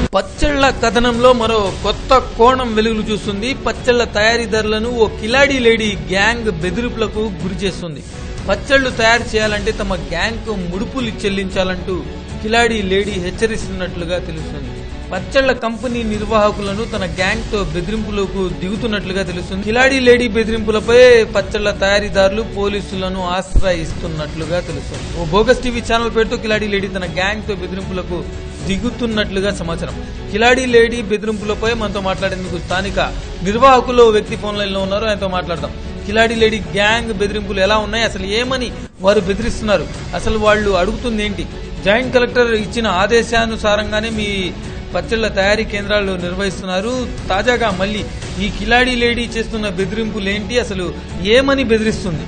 పచ్చళ్ల కథనంలో మరో కొత్త కోణం వెలుగులు చూస్తుంది. పచ్చళ్ల తయారీదారులను ఓ కిలాడీ లేడీ గ్యాంగ్ బెదిరింపులకు గురి చేస్తుంది. పచ్చళ్లు తయారు చేయాలంటే తమ గ్యాంగ్ కు ముడుపులు చెల్లించాలంటూ కిలాడీ లేడీ హెచ్చరిస్తున్నట్లుగా తెలుస్తుంది. పచ్చళ్ల కంపెనీ నిర్వాహకులను తన గ్యాంగ్ తో బెదిరింపులకు దిగుతున్నట్లుగా తెలుస్తుంది. కిలాడీ లేడీ బెదిరింపులపై పచ్చళ్ల తయారీదారులు పోలీసులను ఆశ్రయిస్తున్నట్లుగా తెలుస్తుంది. ఓ బోగస్ టీవీ ఛానల్ పేరుతో కిలాడీ లేడీ తన గ్యాంగ్ తో బెదిరింపులకు దిగుతున్నట్లుగా సమాచారం. కిలాడీ లేడీ బెదిరింపులపై మనతో మాట్లాడేందుకు స్థానిక నిర్వాహకులు వ్యక్తి ఫోన్ లైన్ లో ఉన్నారు. ఆయనతో మాట్లాడదాం. కిలాడీ లేడీ గ్యాంగ్ బెదిరింపులు ఎలా ఉన్నాయి, అసలు ఏమని వారు బెదిరిస్తున్నారు, అసలు వాళ్ళు అడుగుతుంది ఏంటి, జాయింట్ కలెక్టర్ ఇచ్చిన ఆదేశానుసారంగానే మీ పచ్చళ్ల తయారీ కేంద్రాలు నిర్వహిస్తున్నారు. తాజాగా మళ్ళీ ఈ కిలాడీ లేడీ చేస్తున్న బెదిరింపులు ఏంటి, అసలు ఏమని బెదిరిస్తుంది?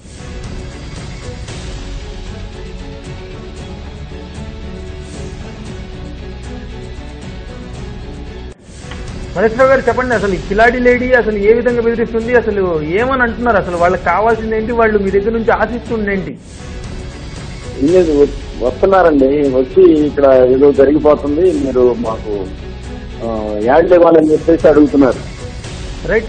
మహేశ్వరరావు గారు చెప్పండి, అసలు కిలాడీ లేడీ అసలు ఏ విధంగా బెదిరిస్తుంది, అసలు ఏమని అంటున్నారు, అసలు వాళ్ళకి కావాల్సింది ఏంటి, వాళ్ళు మీ దగ్గర నుంచి ఆశిస్తుండేంటి? లేదు, వస్తున్నారండి, వచ్చి ఇక్కడ ఏదో జరిగిపోతుంది, మీరు మాకు యాడ్ ఇవ్వాలని చెప్పేసి అడుగుతున్నారు. రైట్.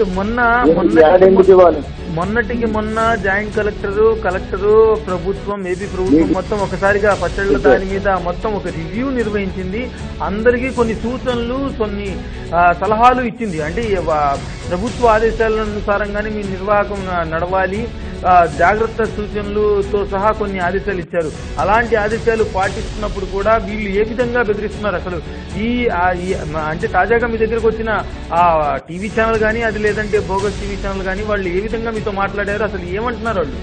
మొన్నటికి మొన్న జాయింట్ కలెక్టరు ప్రభుత్వం, ఏపీ ప్రభుత్వం మొత్తం ఒకసారిగా పచ్చళ్ల దాని మీద మొత్తం ఒక రివ్యూ నిర్వహించింది. అందరికీ కొన్ని సూచనలు, కొన్ని సలహాలు ఇచ్చింది. అంటే ప్రభుత్వ ఆదేశాలనుసారంగానే మీ నిర్వాహకం నడవాలి, జాగ్రత్త సూచనలతో సహా కొన్ని ఆదేశాలు ఇచ్చారు. అలాంటి ఆదేశాలు పాటిస్తున్నప్పుడు కూడా వీళ్ళు ఏ విధంగా బెదిరిస్తున్నారు, అసలు అంటే తాజాగా మీ దగ్గరకు వచ్చిన ఆ టీవీ ఛానల్ కానీ, అది లేదంటే బోగస్ టీవీ ఛానల్ కానీ, వాళ్ళు ఏ విధంగా మీతో మాట్లాడారు, అసలు ఏమంటున్నారు వాళ్ళు?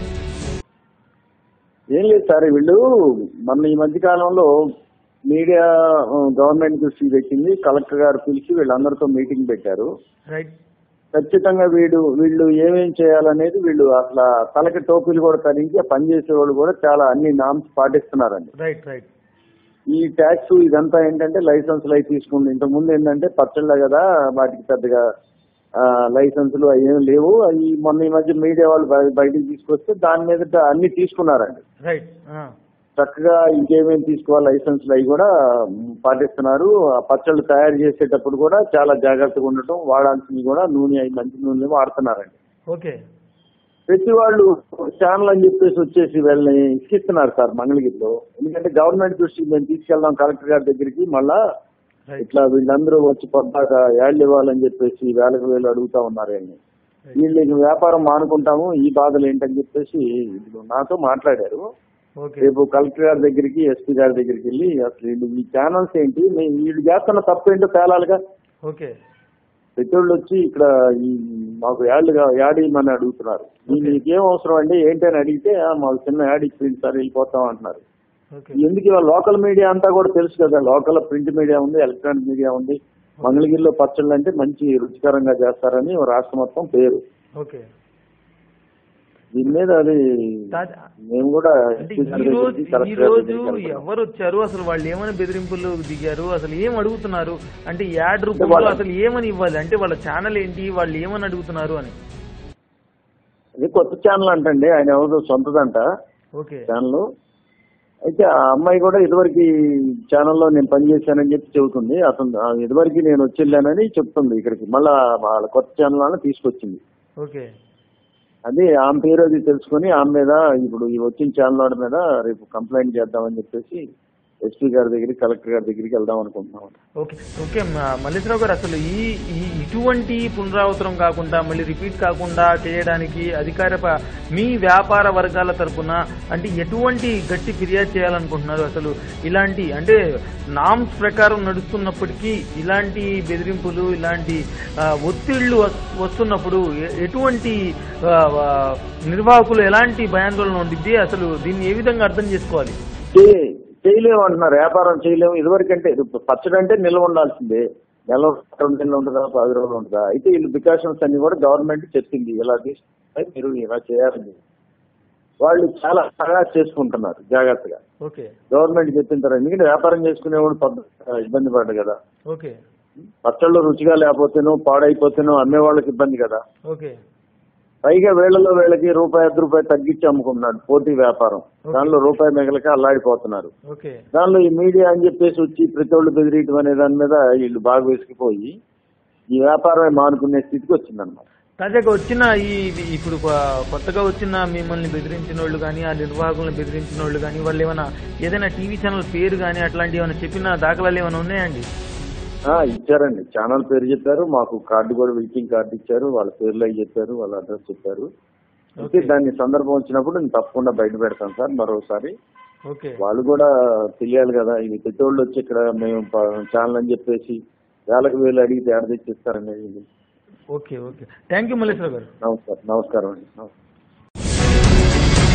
ఏం లేదు సార్, వీళ్ళు మన ఈ మధ్య కాలంలో మీడియా గవర్నమెంట్ దృష్టికి పెట్టింది, కలెక్టర్ గారు పిలిచి వీళ్ళందరితో మీటింగ్ పెట్టారు. రైట్. ఖచ్చితంగా వీళ్ళు ఏమేం చేయాలనేది వీళ్ళు అసలు తలకి టోపీలు కూడా తరించి పనిచేసే వాళ్ళు కూడా చాలా అన్ని నామ్స్ పాటిస్తున్నారండి. Right right. ఈ ట్యాక్స్ ఇదంతా ఏంటంటే లైసెన్సులు అవి తీసుకుంది. ఇంతకుముందు ఏంటంటే పచ్చళ్ళ కదా, వాటికి పెద్దగా లైసెన్సులు అవి ఏమి లేవు. అవి మొన్న ఈ మధ్య మీడియా వాళ్ళు బయటికి తీసుకొస్తే దాని మీద అన్ని తీసుకున్నారండి. రైట్. చక్కగా ఇంకేమేమి తీసుకోవాలి లైసెన్సులు అవి కూడా పాటిస్తున్నారు. ఆ పచ్చళ్ళు తయారు చేసేటప్పుడు కూడా చాలా జాగ్రత్తగా ఉండటం, వాడాల్సింది కూడా నూనె, అవి మంచి నూనె వాడుతున్నారండి. ఓకే. ప్రతి వాళ్ళు ఛానల్ అని చెప్పేసి వచ్చేసి వీళ్ళని ఇసుకిస్తున్నారు సార్ మంగళగిరిలో. ఎందుకంటే గవర్నమెంట్ దృష్టికి మేము తీసుకెళ్దాం కలెక్టర్ గారి దగ్గరికి, మళ్ళా ఇట్లా వీళ్ళందరూ వచ్చి పొద్దాక యాడ్లు ఇవ్వాలని చెప్పేసి వేలకు వేలు అడుగుతా ఉన్నారు. వీళ్ళకి వ్యాపారం మానుకుంటాము, ఈ బాధలు ఏంటని చెప్పేసి నాతో మాట్లాడారు. రేపు కలెక్టర్ గారి దగ్గరికి, ఎస్పీ గారి దగ్గరికి వెళ్ళి అసలు ఈ ఛానల్స్ ఏంటి, వీళ్ళు చేస్తున్న తప్పు ఏంటో తేలాలిగా. ఓకే. పెట్రోల్ వచ్చి ఇక్కడ మాకు యాడ్ ఇవ్వమని అడుగుతున్నారు. మీకేం అవసరం అండి ఏంటని అడిగితే మాకు చిన్న యాడ్ ఇచ్చింది సార్ వెళ్ళిపోతాం అంటున్నారు. ఎందుకు ఇవాళ లోకల్ మీడియా అంతా కూడా తెలుసు కదా, లోకల్ ప్రింట్ మీడియా ఉంది, ఎలక్ట్రానిక్ మీడియా ఉంది. మంగళగిరిలో పచ్చళ్ళు అంటే మంచి రుచికరంగా చేస్తారని రాష్ట్రం మొత్తం పేరు. ఓకే. దీని మీద అది మేము కూడా ఈ రోజు ఎవరు వచ్చారు, అసలు వాళ్ళు ఏమని బెదిరింపులు దిగారు, అసలు ఏం అడుగుతున్నారు, అంటే యాడ్ రూపంలో అసలు ఏమని ఇవ్వాలి, అంటే వాళ్ళ ఛానల్ ఏంటి, వాళ్ళు ఏమని అడుగుతున్నారు అని? ఇది కొత్త ఛానల్ అంటండి, ఆయన ఎవరు సొంతదంట ఛానల్. అయితే ఆ అమ్మాయి కూడా ఇదివరకు ఛానల్లో నేను పనిచేశానని చెప్పి చెబుతుంది. అతను ఇదివరకు నేను వచ్చి చెప్తుంది ఇక్కడికి, మళ్ళా వాళ్ళ కొత్త ఛానల్ తీసుకొచ్చింది. ఓకే. అది ఆమె పేరు అది తెలుసుకుని ఆమె మీద ఇప్పుడు ఈ వచ్చిన ఛానల్ మీద రేపు కంప్లైంట్ చేద్దామని చెప్పేసి ఎస్పీ గారి దగ్గరికి, కలెక్టర్ గారి దగ్గరికి వెళ్దాం అనుకుంటున్నాం. Okay okay. మల్లేశ్వరరావు గారు, అసలు ఇటువంటి పునరావృతం కాకుండా, మళ్ళీ రిపీట్ కాకుండా చేయడానికి మీ వ్యాపార వర్గాల తరఫున అంటే ఎటువంటి గట్టి ఫిర్యాదు చేయాలనుకుంటున్నారు? అసలు ఇలాంటి అంటే నామ్స్ ప్రకారం నడుస్తున్నప్పటికీ ఇలాంటి బెదిరింపులు, ఇలాంటి ఒత్తిళ్లు వస్తున్నప్పుడు ఎటువంటి నిర్వాహకులు ఎలాంటి భయాందోళన ఉండిద్ది, అసలు దీన్ని ఏ విధంగా అర్థం చేసుకోవాలి? చేయలేము అంటున్నారు, వ్యాపారం చేయలేము. ఇదివరకంటే పచ్చడి అంటే నిల్వ ఉండాల్సిందే, నెల 2 నెలలు ఉంటుందా, 10 రోజులు ఉంటుందా. అయితే వీళ్ళు ప్రికాషన్స్ అన్ని కూడా గవర్నమెంట్ చెప్పింది ఇలా తీసుకుంటే మీరు ఇలా చేయాలని. వాళ్ళు చాలా బాగా చేసుకుంటున్నారు జాగ్రత్తగా. గవర్నమెంట్ చెప్పిన తర్వాత, ఎందుకంటే వ్యాపారం చేసుకునేవాడు ఇబ్బంది పడ్డ కదా. పచ్చళ్ళు రుచిగా లేకపోతేనో పాడైపోతేనో అమ్మే వాళ్ళకి ఇబ్బంది కదా. పైగా వీళ్ళకి రూపాయి ₹1 తగ్గించి అమ్ముకుంటున్నాడు, పోటీ వ్యాపారం. దానిలో రూపాయి మిగలక అల్లాడిపోతున్నారు. దానిలో ఈ మీడియా అని చెప్పేసి వచ్చి ప్రతి ఒళ్ళు బెదిరియటం అనే దాని మీద వీళ్ళు బాగా విసిగిపోయి ఈ వ్యాపారమే మానుకునే స్థితికి వచ్చిందన్నమాట. తాజాగా వచ్చిన ఇప్పుడు కొత్తగా వచ్చిన మిమ్మల్ని బెదిరించిన వాళ్ళు కానీ, ఆ నిర్వాహకులను బెదిరించిన వాళ్ళు కానీ, వాళ్ళు ఏమైనా ఏదైనా టీవీ ఛానల్ పేరు కానీ అట్లాంటివి ఏమైనా చెప్పిన దాఖలాలు ఏమైనా ఉన్నాయండి? ఇచ్చారండి, ఛానల్ పేరు చెప్పారు, మాకు కార్డు కూడా విజిటింగ్ కార్డు ఇచ్చారు, వాళ్ళ పేర్లు అవి చెప్పారు, వాళ్ళ అడ్రస్ చెప్పారు. అయితే దాన్ని సందర్భం వచ్చినప్పుడు నేను తప్పకుండా బయట పెడతాను సార్ మరోసారి. వాళ్ళు కూడా తెలియాలి కదా, ఇది పెద్దోళ్ళు వచ్చి ఇక్కడ మేము ఛానల్ అని చెప్పేసి వేలకు అడిగితే ఎడ తెచ్చిస్తారనేది. ఓకే, థ్యాంక్ యూ మల్లేశ్వర గారు. నమస్కారం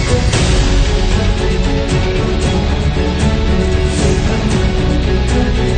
అండి.